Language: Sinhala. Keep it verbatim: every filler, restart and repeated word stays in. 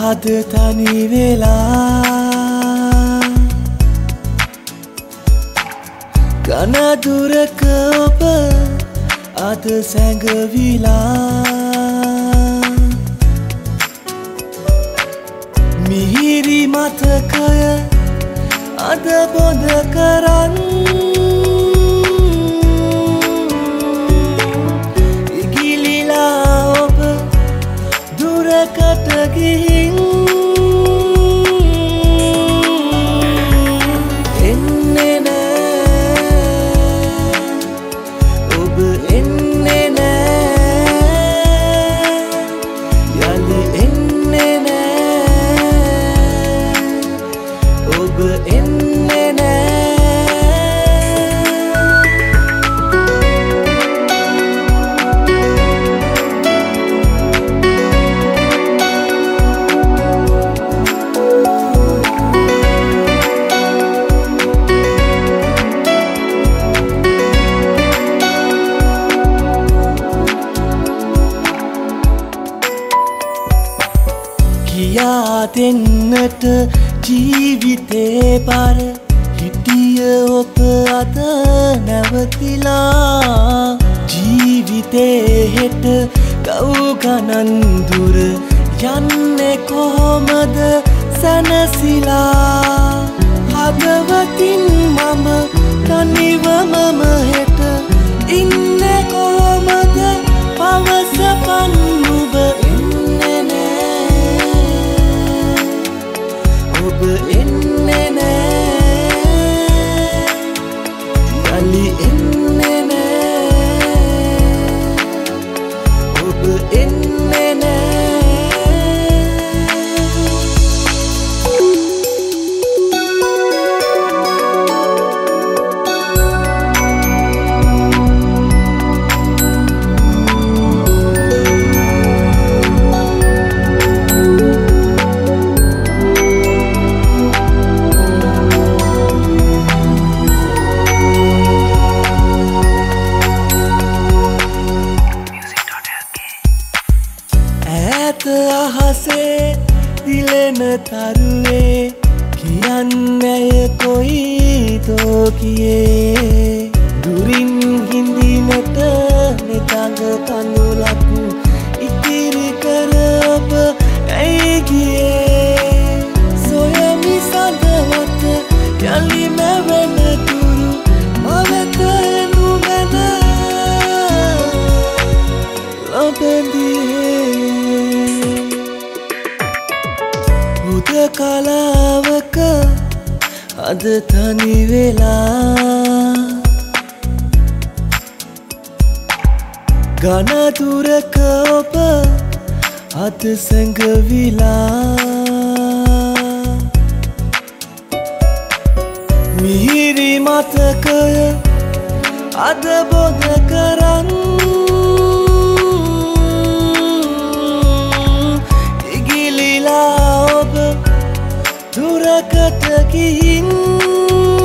අද තනි වෙලා ඝන දුරක ඔබ අද සැඟවිලා මිහිරි මතකය අද බොඳ කරන් ඉගිලිලා ඔබ දුරකට ගිහින් එන්නේ නෑ ඔබ එන්නේ නෑ යලි එන්නේ නෑ ඔබ එන්නේ නෑ කියා දෙන්නට ජීවිතේ බර හිටිය ඔබ අද නැවතිලා ජීවිතේ හෙට ගව් ගණන් දුර යන්නේ කොහොමද සැනසීලා හදවතින් මම තනිවමම හෙට ඉන්නේ කොහොමද පවසපන් ඔබ ඉන්නේ නෑ ඔබ එන්නේ නෑ යලි එන්නේ නෑ ඔබ එන්නේ නෑ ඈත අහසේ දිලෙන තරුවේ කියන්නේ කොයිදෝ කියේ දුරින් හිඳිනට නිතඟ කඳුලක් ඉතිරි කර ඔබ ඇයි ගියේ සොයමි සඳවත යලි මැවෙන තුරු මවෙත නුඹන ලබඳියේ කලාවක අද තනි වෙලා ඝන දුරක ඔබ අද සැඟවිලා මිහිරි මතකය අද බොඳ කරන් ඉගිලිලා ඔබ දුරකට ගිහින්